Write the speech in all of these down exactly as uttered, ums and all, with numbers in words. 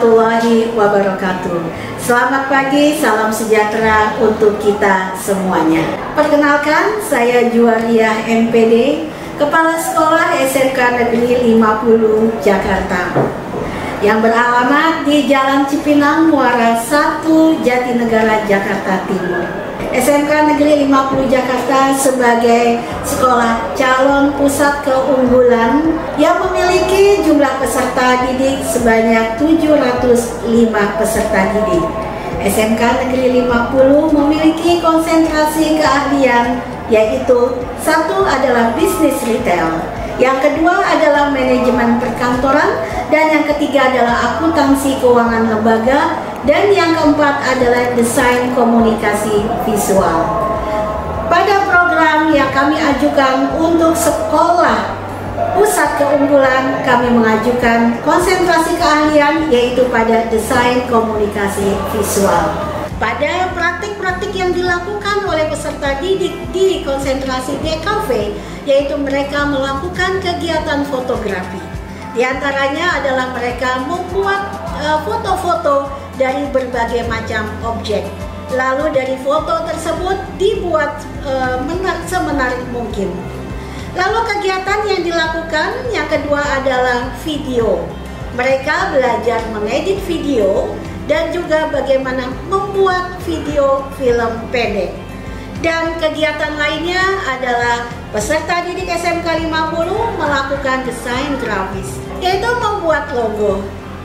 warahmatullahi wabarakatuh. Selamat pagi, salam sejahtera untuk kita semuanya. Perkenalkan, saya Juwariah M P D, Kepala Sekolah S M K Negeri lima puluh Jakarta, yang beralamat di Jalan Cipinang, Muara satu, Jatinegara, Jakarta Timur. S M K Negeri lima puluh Jakarta sebagai sekolah calon pusat keunggulan yang memiliki jumlah peserta didik sebanyak tujuh ratus lima peserta didik. S M K Negeri lima puluh memiliki konsentrasi keahlian, yaitu satu adalah bisnis retail, yang kedua adalah manajemen perkantoran, dan yang ketiga adalah akuntansi keuangan lembaga, dan yang keempat adalah desain komunikasi visual. Pada program yang kami ajukan untuk sekolah pusat keunggulan, kami mengajukan konsentrasi keahlian yaitu pada desain komunikasi visual. Pada praktik-praktik yang dilakukan oleh peserta didik di konsentrasi D K V, yaitu mereka melakukan kegiatan fotografi. Di antaranya adalah mereka membuat foto-foto uh, dari berbagai macam objek. Lalu dari foto tersebut dibuat uh, menar semenarik mungkin. Lalu kegiatan yang dilakukan yang kedua adalah video. Mereka belajar mengedit video dan juga bagaimana membuat video film pendek. Dan kegiatan lainnya adalah peserta didik S M K lima puluh melakukan desain grafis, yaitu membuat logo.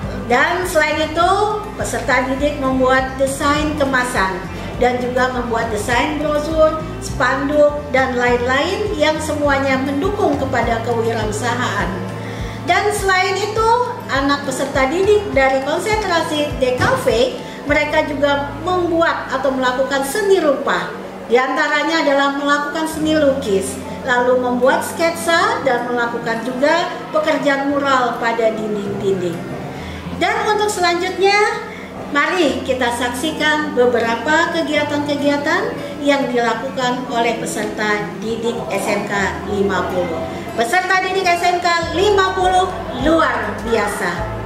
Dan selain itu, peserta didik membuat desain kemasan dan juga membuat desain brosur, spanduk, dan lain-lain yang semuanya mendukung kepada kewirausahaan. Dan selain itu, anak peserta didik dari konsentrasi D K V, mereka juga membuat atau melakukan seni rupa. Di antaranya adalah melakukan seni lukis, lalu membuat sketsa, dan melakukan juga pekerjaan mural pada dinding-dinding. Dan untuk selanjutnya, mari kita saksikan beberapa kegiatan-kegiatan yang dilakukan oleh peserta didik S M K lima puluh. Peserta didik S M K lima puluh luar biasa.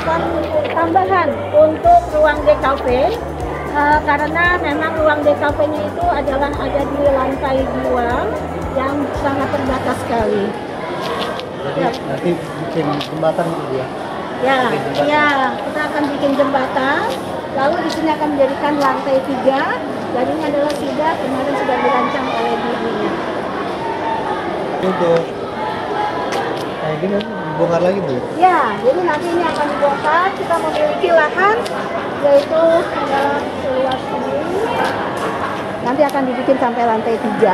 diperlukan tambahan untuk ruang D K V uh, karena memang ruang D K V-nya itu adalah ada di lantai dua yang sangat terbatas sekali. Jadi ya. Nanti bikin jembatan gitu ya? Ya, ya, kita akan bikin jembatan. Lalu di sini akan menjadikan lantai tiga. Dan ini adalah tidak kemarin sudah dirancang oleh dirinya. Untuk kayak gini dibongkar lagi Bu? Ya, jadi nanti ini akan dibongkar. Kita memiliki lahan yaitu adalah seluas ini. Nanti akan dibikin sampai lantai tiga.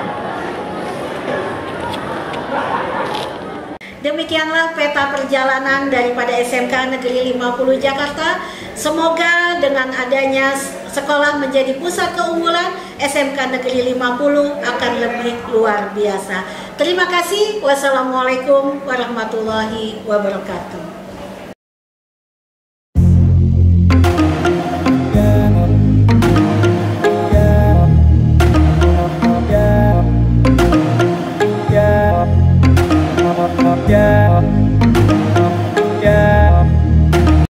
Demikianlah peta perjalanan daripada S M K Negeri lima puluh Jakarta. Semoga dengan adanya sekolah menjadi pusat keunggulan, S M K Negeri lima puluh akan lebih luar biasa. Terima kasih. Wassalamualaikum warahmatullahi wabarakatuh.